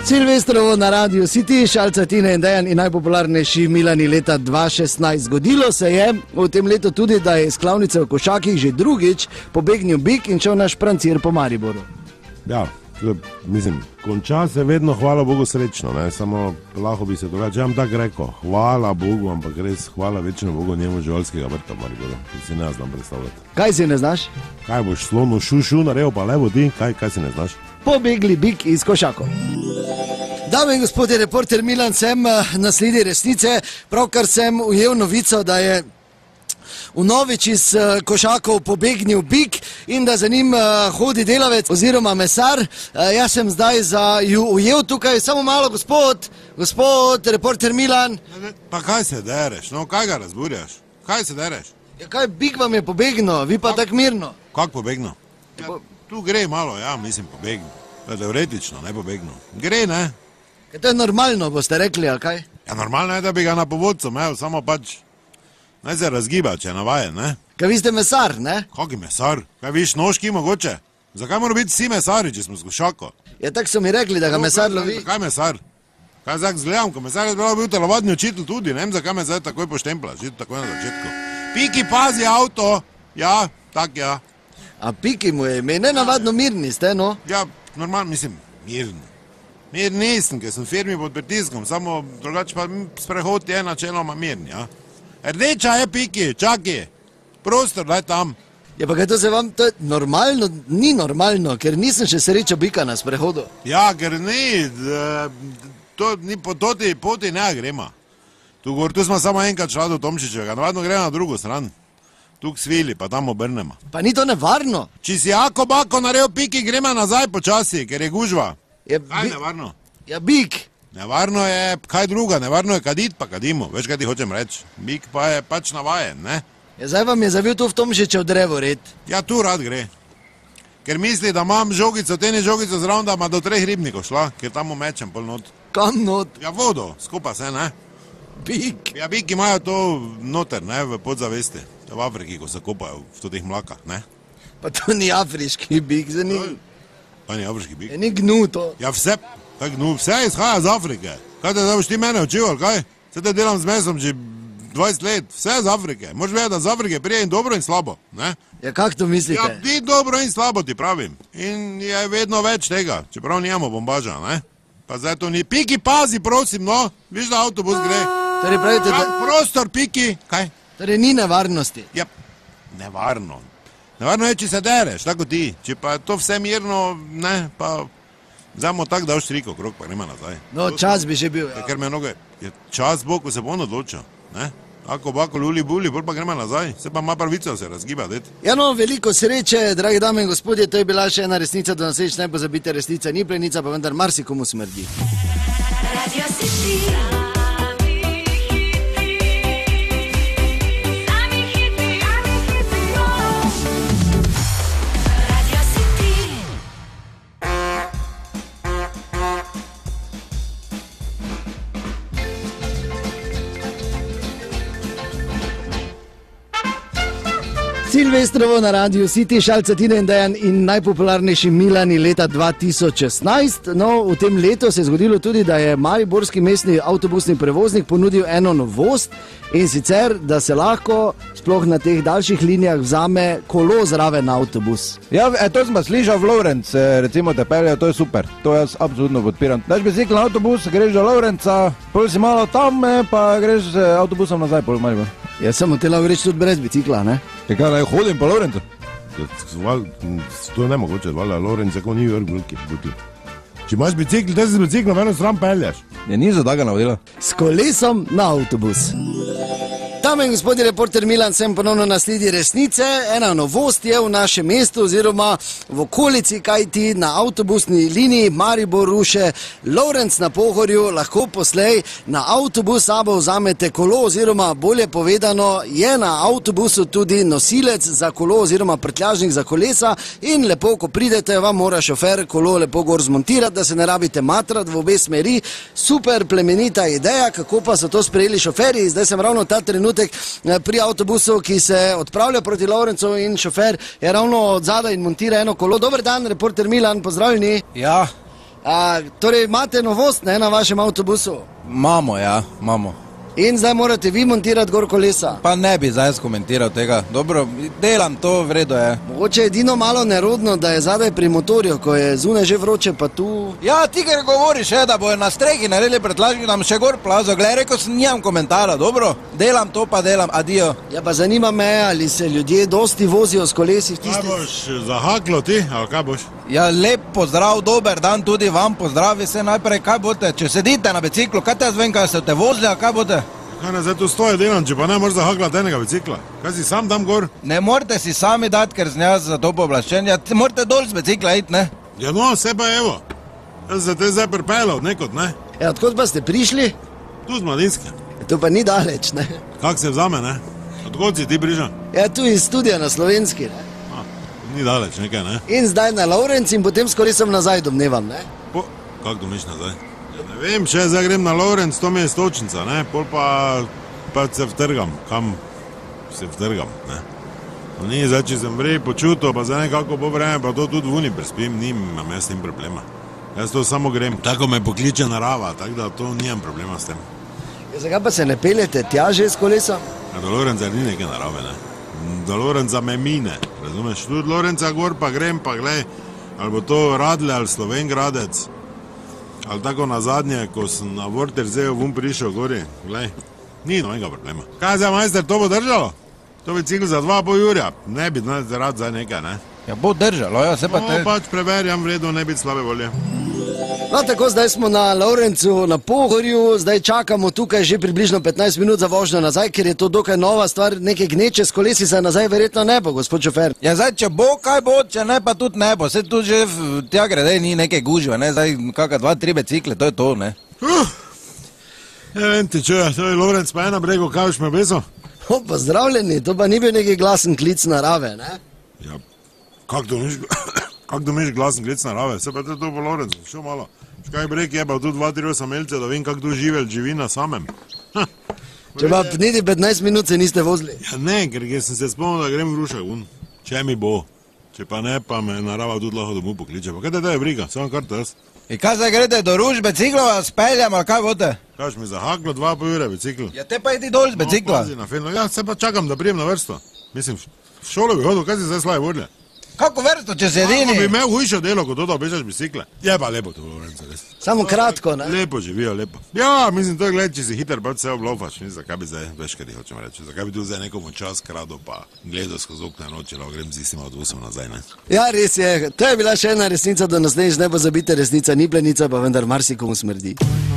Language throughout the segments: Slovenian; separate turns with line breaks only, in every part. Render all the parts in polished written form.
Silvestrovo na Radiu City, Šalca, Tina in Dejan in najpopularnejši Milani leta 2016. Zgodilo se je v tem letu tudi, da je iz klavnice v Košakih že drugič pobegnil bik in šel naš Prancir po Mariboru.
Ja, mislim, konča se vedno, hvala Bogu, srečno, ne? Samo lahko bi se drugače, jam tako rekel, hvala Bogu, ampak res hvala večnemu Bogu njemu živalskega vrta v Mariboru, ki si ne znam predstavljati.
Kaj si ne znaš?
Kaj boš slonu šušu naredil, pa levo ti, kaj si ne znaš?
Pobegli bik iz Košakov. Dame in gospodje, reporter Milan sem na sledi resnice. Pravkar sem ujel novico, da je vnovič iz Košakov pobegnil bik in da za njim hodi delavec oziroma mesar. Jaz sem zdaj ujel tukaj, samo malo, gospod, reporter Milan.
Pa kaj se dereš, no kaj ga razburjaš? Kaj se dereš?
Ja, kaj bik vam je pobegnil, vi pa tako mirno.
Kako pobegnil? Ja, tu gre malo, ja, mislim pobegnil. Teoretično, ne pobegnil. Gre, ne?
To je normalno, boste rekli, ali kaj?
Ja, normalno je, da bi ga na povodcu imel, samo pač naj se razgiba, če je navajen, ne?
Kaj vi ste mesar, ne?
Kaki mesar? Kaj viš nožki mogoče? Zakaj mora biti vsi mesari, če smo z Košako?
Ja, tako so mi rekli, da ga mesar lovi.
Zakaj mesar? Kaj zdaj zgledam, ko mesar je bil telovadni učitelj tudi, ne vem, zakaj me zdaj takoj poštempla, že takoj na začetku. Piki, pazi avto! Ja, tak ja.
A Piki mu je ime, nenavadno mirni ste, no?
Ja, normalno, mislim, mirni. Mir nisem, ker sem v firmi pod pritiskom, samo drugače pa sprehod je načeloma mirni, ja. Rdeča je Piki, čaki, prostor, daj tam.
Ja, pa kaj to se vam, to je normalno, ni normalno, ker nisem še srečal bika na sprehodu.
Ja, ker ni, to ni po toti poti ne grema. Tu smo samo enkrat šla do Tomšičevega, navadno gremo na drugo stran. Tu k svili, pa tam obrnemo.
Pa ni to nevarno?
Či si jako bako naredil Piki, gremo nazaj počasi, ker je gužva. Kaj je nevarno?
Ja, bik.
Nevarno je kaj druga, nevarno je kadit pa kadimo, veš kaj ti hočem reči. Bik pa je pač navajen, ne?
Ja, zdaj vam je zavil tu v Tomšičev drevo red.
Ja, tu rad gre. Ker misli, da imam žogico, teni žogico zraven, da ima do 3 ribnikov šla, ker tam umečem pol not.
Kam not?
Ja, vodo, skupa se, ne?
Bik.
Ja, biki imajo to noter, ne, v podzavesti. V Afriki, ko se kopajo v totih mlakah, ne?
Pa to ni afriški bik, za ni...
Pa ni afriški bik.
Ni gnu to.
Ja, vse izhaja z Afrike. Kaj te zdaj boš ti mene učil, ali kaj? Vse te delam z mesom že 20 let, vse je z Afrike. Moš vedeti, da z Afrike prije in dobro in slabo, ne?
Ja, kak to mislite?
Ja, ti dobro in slabo ti pravim. In je vedno več tega, čeprav nijamo bombaža, ne? Pa zdaj to ni. Piki, pazi, prosim, no? Viš, da avtobus gre.
Torej pravite, da...
Prostor, Piki. Kaj?
Torej ni nevarnosti.
Ja, nevarno. Nevarno je, če se dereš, tako ti. Če pa to vse mirno, ne, pa... Zdajmo tako, da oštriko krok, pa gremo nazaj.
No, čas bi že bil, ja.
Ker me mnogo je čas bo, ko se bo on odločil, ne? Ako bako luli buli, bolj pa gremo nazaj. Se pa ima pravico se razgiba, det.
Ja, no, veliko sreče, dragi dame in gospodje, to je bila še ena resnica, do naslednjič ne pozabite, resnica ni plenica, pa vendar marsikomu smrdi. Radio City. Silvestrovo na Radiu City, Šalca, Tina in Dejan in najpopularnejši Milani leta 2016. No, v tem letu se je zgodilo tudi, da je mariborski mestni avtobusni prevoznik ponudil eno novost in sicer, da se lahko sploh na teh daljših linijah vzame kolo zraven na avtobus.
Ja, to sem pa slišal v Lovrenc, recimo te pelje, to je super, to jaz absolutno podpiram. Daš bicikl na avtobus, greš do Lovrenca, pol si malo tam, pa greš z avtobusom nazaj pol v Maribor.
Jaz sem hotel reči tudi brez bicikla, ne?
Ja, kaj, naj hodim po Lovrencu?
To je nemogoče, Lovrenc je kot New York veliki. Če imaš bicikl, te si z biciklom eno stran peljaš.
Ja, ni za taka navodila.
S kolesom na avtobus. Dame in gospodje, reporter Milan sem ponovno na sledi resnice. Ena novost je v našem mestu oziroma v okolici, kajti na avtobusni liniji Maribor-Ruše Lovrenc na Pohorju lahko poslej na avtobus sabo vzamete kolo oziroma bolje povedano je na avtobusu tudi nosilec za kolo oziroma prtljažnik za kolesa in lepo, ko pridete, vam mora šofer kolo lepo gor zmontirati, da se ne rabite matrati v obe smeri. Super plemenita ideja, kako pa so to sprejeli šoferji. Zdaj sem ravno ta trenutek pri avtobusu, ki se odpravlja proti Lovrencu in šofer je ravno od zadaj in montira eno kolo. Dober dan, reporter Milan, pozdravljeni.
Ja,
Torej, imate novost, ne, na vašem avtobusu?
Imamo, ja, imamo.
In zdaj morate vi montirati gor kolesa.
Pa ne bi zdaj skomentiral tega. Dobro, delam to, v redu je.
Mogoče je edino malo nerodno, da je zadaj pri motorju, ko je zunaj že vroče, pa tu...
Ja, ti ker govoriš, da bojo na strehi naredili pretlački, nam še gor plazo. Glej, rekel sem, nimam komentara, dobro? Delam to, pa delam, adijo.
Ja, pa zanima me, ali se ljudje dosti vozijo s kolesi v
Kaj
tistih...
boš zahaklo ti, ali kaj boš?
Ja, lep pozdrav, dober dan tudi vam, pozdravi se najprej, kaj boste? Če sedite na biciklu, kaj te jaz vem, kaj ste te vozili, a kaj boste?
Kaj ne, zdaj tu stoje delam, če pa ne moraš zahaklati enega bicikla. Kaj si sam tam gor?
Ne morate si sami dati, ker sem jaz za to pooblaščen. Ja, morate dol z bicikla iti, ne?
Ja no, se pa evo. Jaz se te zdaj pripeljal nekod, ne?
Ja, odkot pa ste prišli?
Tu z Mladinske.
To pa ni daleč, ne?
Kak se vzame, ne? Odkot si ti prišel?
Ja, tu iz studija na Slovenski, ne?
Ni daleč nekaj, ne?
In zdaj na Lovrenc in potem s kolesom nazaj domnevam, ne?
Kak domiš nazaj? Ja, ne vem, če zdaj grem na Lovrenc, to mi je stočnica, ne? Pol pa se vtrgam, kam se vtrgam, ne? Ni zdaj, če sem vrej počutil, pa zdaj nekako bo vreme, pa to tudi vuni prespim, nimam jaz s tem problema. Jaz to samo grem, tako me pokliče narava, tako da to nimam problema s tem.
Ja, zakaj pa se ne peljete tja že s kolesom?
Ja, do Lorenca ni neke narave, ne? Do Lorenca me mine, razumeš? Tudi Lorenca gor pa grem, pa glej, ali bo to Radlje ali Slovengradec, ali tako na zadnje, ko sem na Vorterzeju vun prišel gori, glej, ni nobenega problema. Kaj zdaj, majster, to bo držalo? To bicikl za 2,5 urja, ne bi rad zdaj nekaj, ne?
Ja, bo držalo, ja, se pa te...
No, pač preverjam, v redu, ne biti slabe volje.
No, tako, zdaj smo na Lovrencu, na Pohorju, zdaj čakamo tukaj že približno 15 minut za vožnjo nazaj, ker je to dokaj nova stvar, neke gneče s kolesi se nazaj verjetno ne bo, gospod šofer.
Ja, zdaj, če bo, kaj bo, če ne, pa tudi ne bo. Se tu že tja grede, ni neke gužve, ne, zdaj kakaj 2-3 bicikle, to je to, ne.
Ja, vem ti, če to je Lorenc pa ena brego, kaj boš me beso?
Pozdravljeni, to pa ni bil neki glasen klic narave, ne?
Ja, kak domiš glasen klic narave, se pa to po Lorencu, še malo. Škaj brek je pa tu 2-3 osamelce, da vem, kak tu živi na samem.
Če pa niti 15 minut se niste vozili.
Ja ne, ker sem se spomnil, da grem v Rušak, če mi bo. Če pa ne, pa me narava tudi lahko domov pokliče. Pa kaj te je briga, samo kar to jaz.
In kaj zdaj grede do Ruž biciklova, speljam, ali kaj bote?
Kaš mi zahaklo 2,5 ure bicikl.
Ja, te pa idi dol z bicikla.
Ja, se pa čakam, da prijem na vrsto. Mislim, v šolo bi hodil, kaj si zdaj slaje vodlje?
Kako vrsto, če se edini?
Kako bi imel hujše delo, kot to, da obešaš bicikle? Je pa lepo to, Lorenco, res.
Samo kratko, ne?
Lepo živijo, lepo. Ja, mislim, to je gled, če si hiter, pa vse oblofaš. Zakaj bi zdaj, veš, kaj ti hočem reči, zakaj bi tu zdaj nekomu čas kradel, pa gledal skozi okna noč, lahko grem z istim avtobusom nazaj, ne?
Ja, res je. To je bila še ena resnica, do naslednjič ne bo zabite resnica, ni plenica, pa vendar marsikomu smrdi.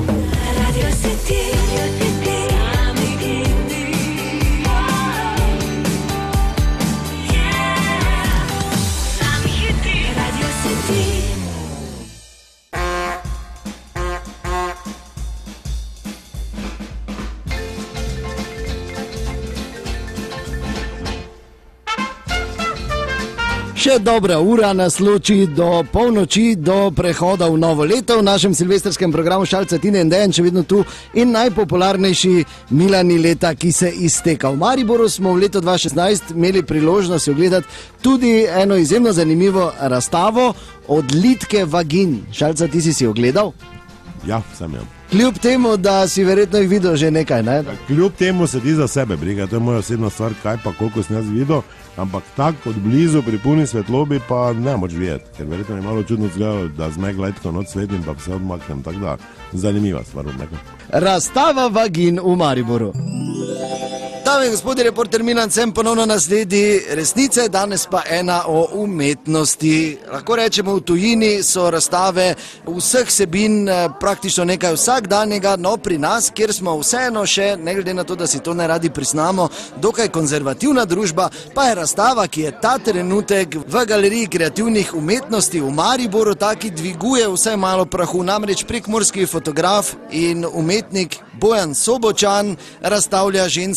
Še dobra ura nas loči do polnoči, do prehoda v novo leto. V našem silvestrskem programu Šalca, Tine in Dejan še vedno tu in najpopularnejši Milani leta, ki se izteka. V Mariboru smo v letu 2016 imeli priložnost ogledati tudi eno izjemno zanimivo razstavo Odlitke vagin. Šalca, ti si ogledal?
Ja, sem jo.
Kljub temu, da si verjetno jih videl že nekaj, ne?
Kljub temu se ti za sebe briga, to je moja osebna stvar, kaj pa koliko sem jaz videl, ampak tako od blizu pri puni svetlobi pa ne moč videti, ker verjetno je malo čudno zgledalo, da z megletko noč svetim pa se odmaknem, tako da zanimiva stvar odmekam.
Razstava vagin v Mariboru. Dame in gospodje, reporter Milan sem ponovno na sledi resnice, danes pa ena o umetnosti. Lahko rečemo, v tujini so razstave vseh vsebin praktično nekaj vsakdanjega, no pri nas, kjer smo vseeno še, ne glede na to, da si to ne radi priznamo, dokaj konzervativna družba, pa je razstava, ki je ta trenutek v Galeriji kreativnih umetnosti v Mariboru, taki dviguje vsaj malo prahu, namreč prekmurski fotograf in umetnik Bojan Sobočan razstavlja ženska spolna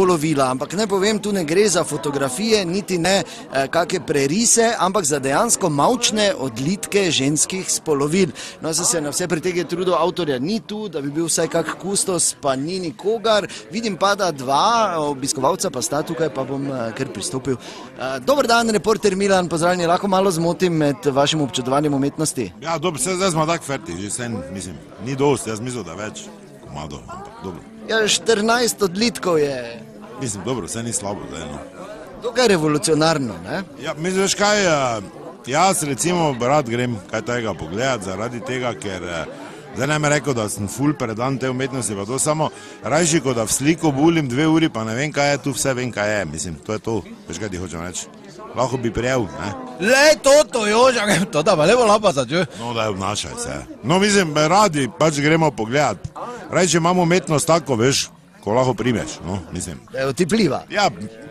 spolovila, ampak ne povem, tu ne gre za fotografije, niti ne kakšne prerise, ampak za dejansko mavčne odlitke ženskih spolovil. No, sem se na vse pretege trudil, avtorja ni tu, da bi bil vsaj kak kustos, pa ni nikogar. Vidim pa, da dva obiskovalca pa sta tukaj, pa bom kar pristopil. Dober dan, reporter Milan, pozdravljeni, lahko malo zmotim med vašim občudovanjem umetnosti.
Ja, dobro, zdaj smo tako ferti, že sen, mislim, ni dost, jaz mislim, da več komadov, ampak dobro.
Ja, 14 odlitkov je.
Mislim, dobro, vse ni slabo, zdaj, no.
Dokaj revolucionarno, ne?
Ja, mislim, veš kaj, jaz recimo rad grem kaj tega pogledati, zaradi tega, ker zdaj ne me rekel, da sem ful predan te umetnosti, pa to samo rajši, kot da v sliko bulim 2 uri, pa ne vem, kaj je tu, vse vem, kaj je, mislim, to je to, veš kaj ti hočem reči. Lahko bi prijel, ne?
Le, to, Joža, to da pa lepo lapa začel.
No, da je obnašaj se. No, mislim, radi pač gremo pogledati. Rajši imamo umetnost tako, veš, ko lahko primeš, no, mislim.
Da je otipljiva.
Ja,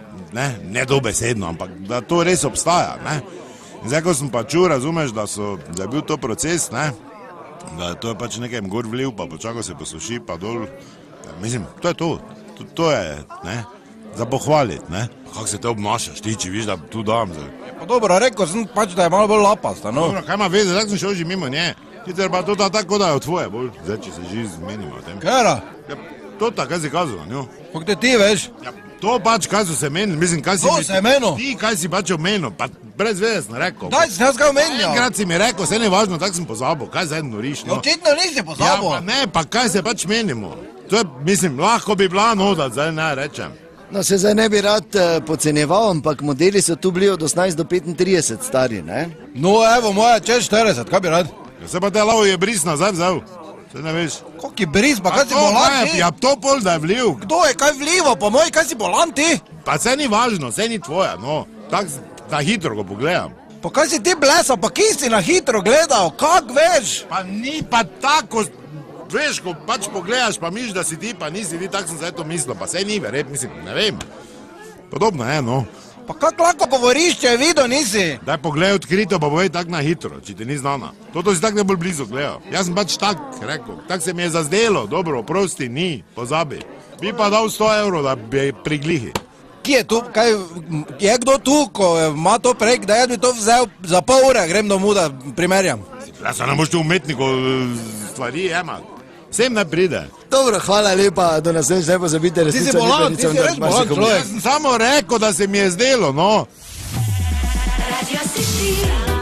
ne dobesedno, ampak da to res obstaja, ne. In zdaj, ko sem pa čul, razumeš, da je bil to proces, ne, da to je pač nekaj gor vliv, pa počakal se posuši, pa dol, mislim, to je to je, ne, za pohvaliti, ne. Kako se te obnašaš, ti, če viš, da tu dam zdaj.
Pa dobro, rekel sem pač, da je malo bolj lapasta, no.
Dobro, kaj ima veze, tako sem šel že mimo nje. Sicer pa to tako, da je od tvoje, bolj, zdaj, če se že zmenimo o tem.
Kera?
Ja, to kaj si kazal, njo.
Kako te ti veš?
Ja, to pač, kaj so se menili, mislim, kaj si...
To se je menil?
Ti, kaj si pač omenil, pa brez veze sem rekel.
Daj, sem jaz kaj omenil.
Enkrat si mi rekel, vse ne važno, tako sem pozabil, kaj zdaj noriš, no.
Očitno nisi pozabil.
Ja, pa ne, pa kaj se pač menimo. To je, mislim, lahko bi bila noda, zdaj ne rečem.
No, se zdaj ne bi rad podcenjeval, ampak modeli so tu bili od 18 do 35 stari, ne?
No, evo, moja čez 40, kaj bi rad?
Ja, se pa te lavo je bris nazaj vzel, se ne veš.
Koliko je bris, pa kaj si bolan ti?
Ja, to pol, da je vliv.
Kdo je kaj vlivo, po moji, kaj si bolan ti?
Pa se ni važno, se ni tvoja, no. Tak na hitro go pogledam.
Pa kaj si ti blesal, pa kje si na hitro gledal, kak veš?
Pa ni pa tako, veš, ko pač pogledaš, pa misliš, da si ti, pa nisi ti, tako sem zdaj to mislil, pa se ni verjet, mislim, ne vem. Podobno je, no.
Pa kak lahko govoriš, če je videl nisi?
Daj pogledaj odkrito, pa povej tak na hitro, če ti ni znana. Toto si tak najbolj blizu gledal. Jaz sem pač tak rekel, tak se mi je zazdelo, dobro, prosti, ni, pozabi. Bi pa dal 100 evrov, da bi priglihi.
Kje je tu, kaj, je kdo tu, ko ima to prek, da jaz bi to vzel za pol ure, grem domov, da primerjam.
Ja, se ne boš tu umetnikov stvari jemati. Vsem ne pride.
Dobro, hvala lepa, do naslednjič ne pozabite resnico.
Ti si bolan, ti si res bolan človek.
Jaz sem samo rekel, da se mi je zdelo, no.
Radio City.